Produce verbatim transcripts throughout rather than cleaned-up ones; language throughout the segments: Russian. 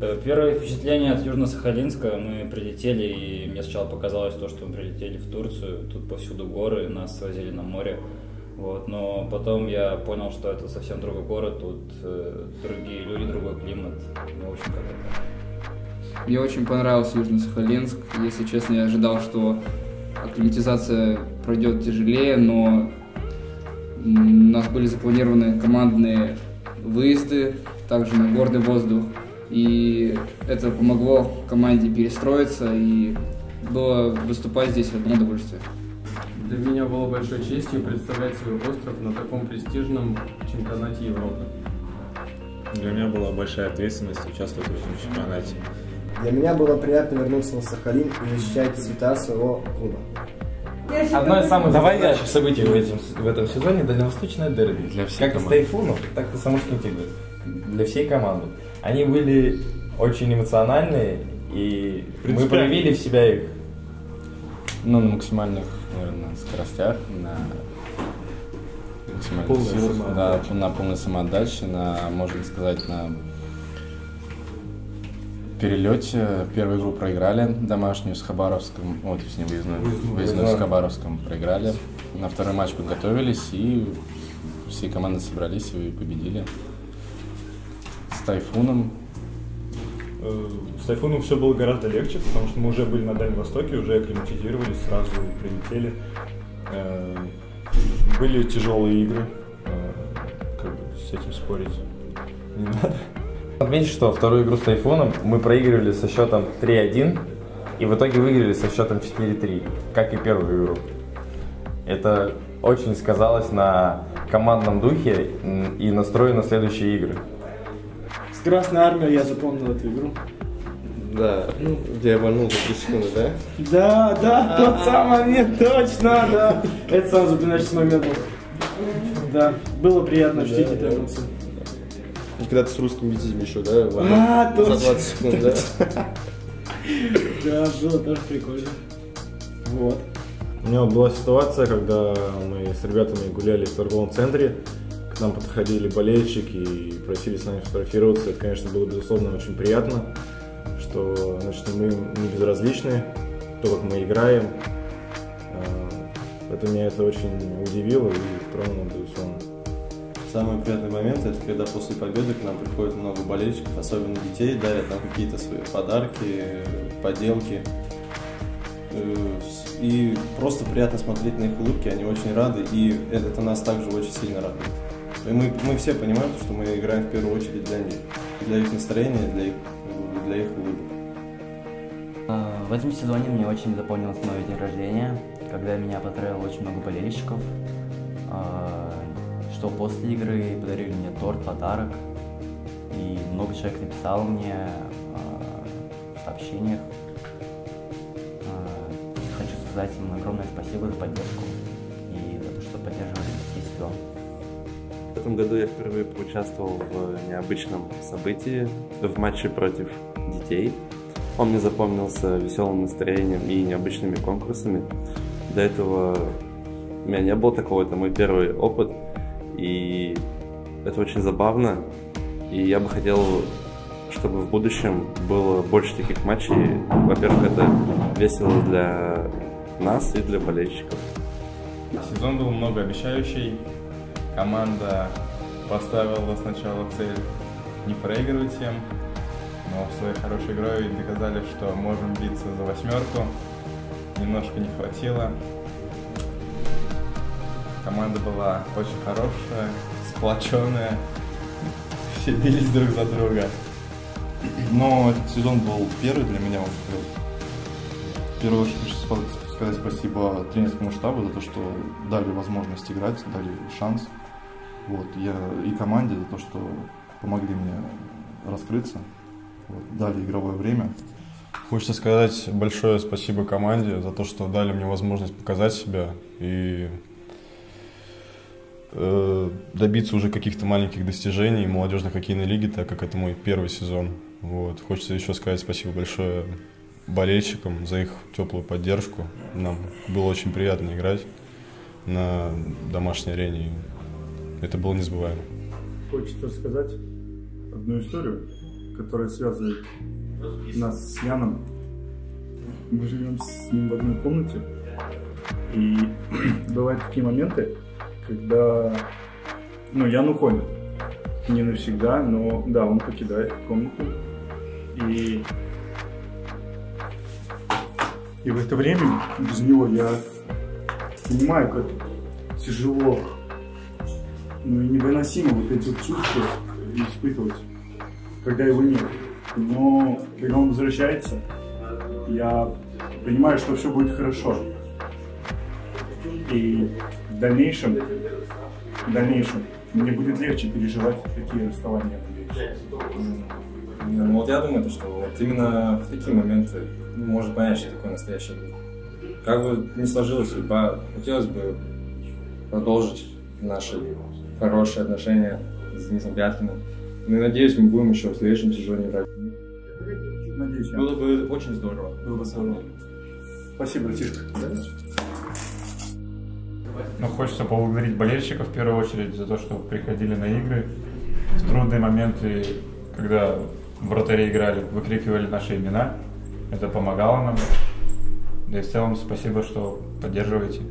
Первое впечатление от Южно-Сахалинска. Мы прилетели, и мне сначала показалось то, что мы прилетели в Турцию. Тут повсюду горы, нас свозили на море. Вот. Но потом я понял, что это совсем другой город, тут э, другие люди, другой климат. Ну, в общем, как это. Мне очень понравился Южно-Сахалинск. Если честно, я ожидал, что акклиматизация пройдет тяжелее, но у нас были запланированы командные выезды, также на горный воздух. И это помогло команде перестроиться, и было выступать здесь одно удовольствие. Для меня было большой честью представлять свой остров на таком престижном чемпионате Европы. Для меня была большая ответственность участвовать в этом чемпионате. Для меня было приятно вернуться на Сахалин и защищать цвета своего клуба. Одно из самых запоминающих событий в, этим, в этом сезоне – дальневосточное дерби. Для всех как из Тайфунов, так и Самурский тигр. Для всей команды. Они были очень эмоциональные, и мы проявили в себя их. Ну, на максимальных, наверное, скоростях, на максимальных силах, да, на полной самоотдаче, на, можно сказать, на перелете. Первую игру проиграли домашнюю с Хабаровском, вот, то есть не выездную, выездную с Хабаровском проиграли. На второй матч подготовились, и все команды собрались и победили. С Тайфуном. С Тайфуном все было гораздо легче, потому что мы уже были на Дальнем Востоке, уже акклиматизировались, сразу прилетели. Были тяжелые игры, как бы с этим спорить не надо. Отметить, что вторую игру с Тайфуном мы проигрывали со счетом три один, и в итоге выиграли со счетом четыре три, как и первую игру. Это очень сказалось на командном духе и настрое на следующие игры. С Красной Армией я запомнил эту игру. Да, ну, где я вольнул за три секунды, да? Да, да, тот самый момент, точно, да. Это самый запоминающийся момент был. Да, было приятно ощутить эти эмоции. Когда ты с русским витязем еще, да? А, точно. За двадцать секунд, да? Да, было тоже прикольно. Вот. У меня вот была ситуация, когда мы с ребятами гуляли в торговом центре, к нам подходили болельщики и просили с нами фотографироваться. Это, конечно, было, безусловно, очень приятно, что, значит, мы не безразличны, то, как мы играем. Это меня это очень удивило и тронуло, безусловно. Самый приятный момент – это когда после победы к нам приходит много болельщиков, особенно детей, дарят нам какие-то свои подарки, поделки. И просто приятно смотреть на их улыбки, они очень рады, и это нас также очень сильно радует. И мы, мы все понимаем, что мы играем в первую очередь для них, для их настроения, для их, для их улыбок. В этом сезоне мне очень запомнилось мой день рождения, когда меня поздравило очень много болельщиков, что после игры подарили мне торт, подарок, и много человек написало мне в сообщениях. Хочу сказать им огромное спасибо за поддержку и за то, что поддерживали весь сезон. В этом году я впервые поучаствовал в необычном событии, в матче против детей. Он мне запомнился веселым настроением и необычными конкурсами. До этого у меня не было такого, это мой первый опыт, и это очень забавно. И я бы хотел, чтобы в будущем было больше таких матчей. Во-первых, это весело для нас и для болельщиков. Сезон был многообещающий. Команда поставила сначала цель не проигрывать всем, но своей хорошей игрой доказали, что можем биться за восьмерку. Немножко не хватило. Команда была очень хорошая, сплоченная, все бились друг за друга. Но этот сезон был первый для меня. В первую очередь хочу сказать спасибо тренерскому штабу за то, что дали возможность играть, дали шанс. Вот, я и команде за то, что помогли мне раскрыться, вот, дали игровое время. Хочется сказать большое спасибо команде за то, что дали мне возможность показать себя и э, добиться уже каких-то маленьких достижений в молодежной хоккейной лиге, так как это мой первый сезон. Вот. Хочется еще сказать спасибо большое болельщикам за их теплую поддержку. Нам было очень приятно играть на домашней арене. Это было незабываемо. Хочется рассказать одну историю, которое связывает нас с Яном. Мы живем с ним в одной комнате, и бывают такие моменты, когда, ну, Ян уходит. Не навсегда, но да, он покидает комнату. И, и в это время без него я понимаю, как тяжело, ну и невыносимо вот эти вот чувства испытывать, когда его нет. Но когда он возвращается, я понимаю, что все будет хорошо. И в дальнейшем, в дальнейшем мне будет легче переживать такие расставания, надеюсь. Ну вот я думаю, что вот именно в такие моменты можно понять, что такое настоящий друг. Как бы ни сложилась судьба, хотелось бы продолжить наши хорошие отношения с Денисом Пяткиным. Ну и надеюсь, мы будем еще в следующем сезоне играть. Надеюсь, я. Было бы очень здорово. Было бы здорово. Спасибо, братишка. Ну, хочется поблагодарить болельщиков в первую очередь за то, что приходили на игры. В трудные моменты, когда вратари играли, выкрикивали наши имена. Это помогало нам. Да и в целом спасибо, что поддерживаете.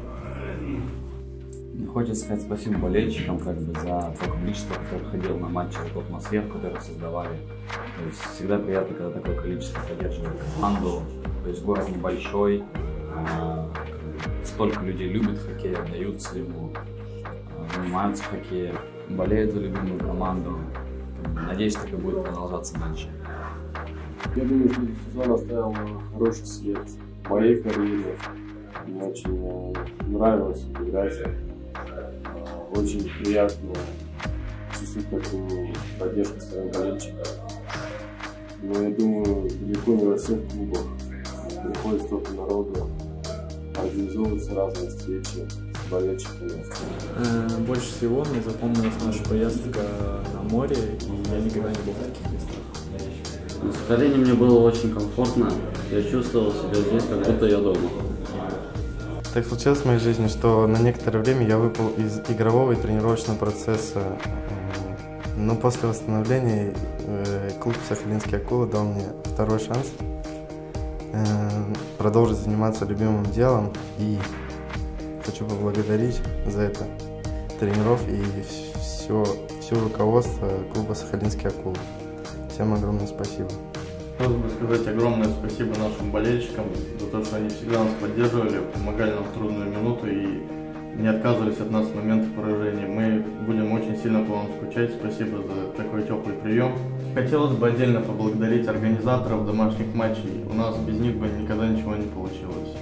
Хочется сказать спасибо болельщикам как бы, за то количество, которое ходило на матчи, за ту атмосферу, которую создавали. То есть всегда приятно, когда такое количество поддерживает команду. То есть город небольшой, а, столько людей любят хоккей, отдаются ему, а, занимаются хоккеем, болеют за любимую команду. Надеюсь, так и будет продолжаться дальше. Я думаю, что этот сезон оставил хороший след в моей карьере. Мне очень нравилось играть. Очень приятно чувствовать такую поддержку своих болельщиков. Но я думаю, далеко не во всех клубах приходит столько народу, организовываются разные встречи с болельщиками. Больше всего мне запомнилась наша поездка на море, и я никогда не был в таких местах. На Сахалине мне было очень комфортно, я чувствовал себя здесь, как будто я дома. Так случилось в моей жизни, что на некоторое время я выпал из игрового и тренировочного процесса. Но после восстановления клуб «Сахалинские акулы» дал мне второй шанс продолжить заниматься любимым делом. И хочу поблагодарить за это тренеров и все, все руководство клуба «Сахалинские акулы». Всем огромное спасибо. Хотелось бы сказать огромное спасибо нашим болельщикам за то, что они всегда нас поддерживали, помогали нам в трудную минуту и не отказывались от нас в момент поражения. Мы будем очень сильно по вам скучать. Спасибо за такой теплый прием. Хотелось бы отдельно поблагодарить организаторов домашних матчей. У нас без них бы никогда ничего не получилось.